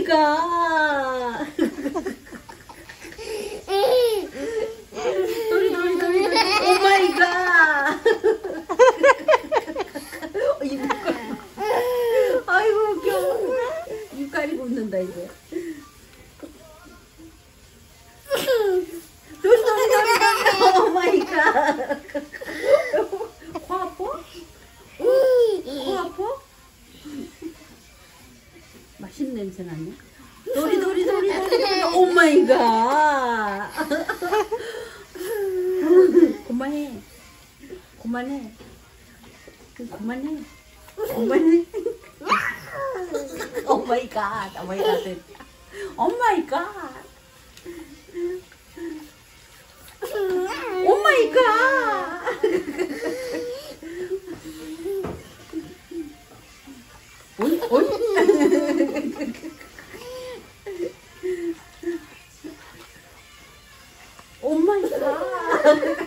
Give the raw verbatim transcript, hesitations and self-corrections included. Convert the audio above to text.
마이 갓. 도리 도리 도리 도리. 오 마이 갓. 아이고 웃겨. 입가리 굽는다 이제. 도리 도리 도리 도리. 오 마이 갓. 코 아파? 코 아파? 맛있는 냄새 나네. 도리 도리 도리 도리. 오 마이 갓. 그만해. 그만해. 그만해. 그만해. 오 마이 갓. 오 마이 갓. 오 마이 갓. 오 마이 갓. 어이 어이. 오 마이 갓.